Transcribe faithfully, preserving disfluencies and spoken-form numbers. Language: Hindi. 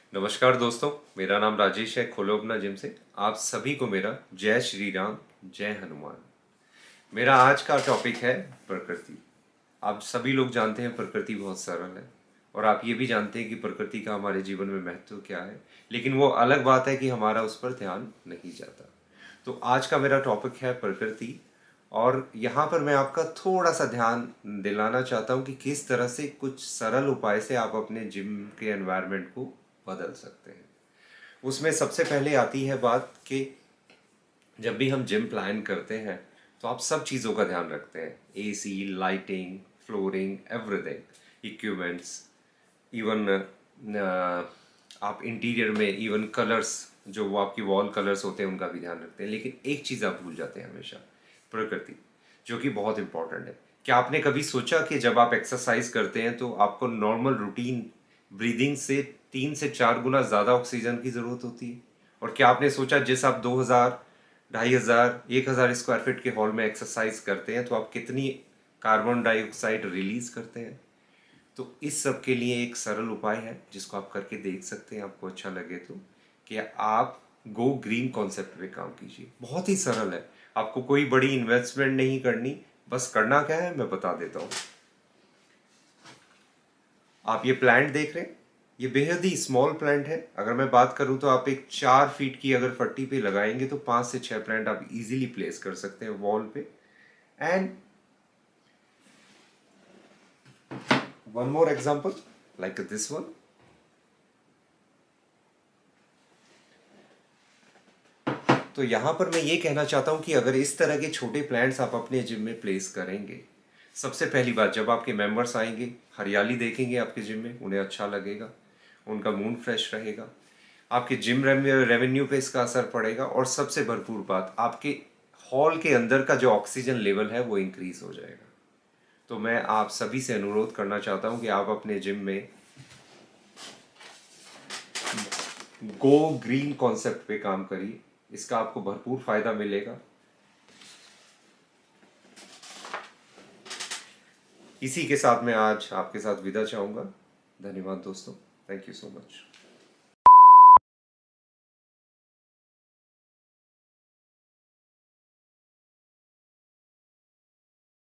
नमस्कार दोस्तों, मेरा नाम राजेश है। खोलो अपना जिम से आप सभी को मेरा जय श्री राम, जय हनुमान। मेरा आज का टॉपिक है प्रकृति। आप सभी लोग जानते हैं प्रकृति बहुत सरल है और आप ये भी जानते हैं कि प्रकृति का हमारे जीवन में महत्व क्या है, लेकिन वो अलग बात है कि हमारा उस पर ध्यान नहीं जाता। तो आज का मेरा टॉपिक है प्रकृति और यहाँ पर मैं आपका थोड़ा सा ध्यान दिलाना चाहता हूँ कि किस तरह से कुछ सरल उपाय से आप अपने जिम के एनवायरनमेंट को बदल सकते हैं। उसमें सबसे पहले आती है बात कि जब भी हम जिम प्लान करते हैं तो आप सब चीज़ों का ध्यान रखते हैं। AC, lighting, flooring, everything, equipments, even आप इंटीरियर में इवन कलर्स, जो वो आपकी वॉल कलर्स होते हैं उनका भी ध्यान रखते हैं। लेकिन एक चीज़ आप भूल जाते हैं हमेशा, प्रकृति, जो कि बहुत इंपॉर्टेंट है। क्या आपने कभी सोचा कि जब आप एक्सरसाइज करते हैं तो आपको नॉर्मल रूटीन ब्रीदिंग से तीन से चार गुना ज़्यादा ऑक्सीजन की ज़रूरत होती है? और क्या आपने सोचा जिस आप दो हज़ार, ढाई हज़ार, एक हज़ार स्क्वायर फीट के हॉल में एक्सरसाइज करते हैं तो आप कितनी कार्बन डाइऑक्साइड रिलीज करते हैं? तो इस सब के लिए एक सरल उपाय है जिसको आप करके देख सकते हैं, आपको अच्छा लगे तो, कि आप गो ग्रीन कॉन्सेप्ट पे काम कीजिए। बहुत ही सरल है, आपको कोई बड़ी इन्वेस्टमेंट नहीं करनी। बस करना क्या है मैं बता देता हूँ। आप ये प्लांट देख रहे हैं, ये बेहद ही स्मॉल प्लांट है। अगर मैं बात करूं तो आप एक चार फीट की अगर पट्टी पे लगाएंगे तो पांच से छह प्लांट आप इजीली प्लेस कर सकते हैं वॉल पे। And one more example like this one. तो यहां पर मैं ये कहना चाहता हूं कि अगर इस तरह के छोटे प्लांट्स आप अपने जिम में प्लेस करेंगे, सबसे पहली बात, जब आपके मेंबर्स आएंगे हरियाली देखेंगे आपके जिम में, उन्हें अच्छा लगेगा, उनका मूड फ्रेश रहेगा, आपके जिम रेवेन्यू पे इसका असर पड़ेगा और सबसे भरपूर बात, आपके हॉल के अंदर का जो ऑक्सीजन लेवल है वो इंक्रीज हो जाएगा। तो मैं आप सभी से अनुरोध करना चाहता हूं कि आप अपने जिम में गो ग्रीन कॉन्सेप्ट पे काम करिए, इसका आपको भरपूर फायदा मिलेगा। इसी के साथ मैं आज आपके साथ विदा चाहूंगा। धन्यवाद दोस्तों, थैंक यू सो मच।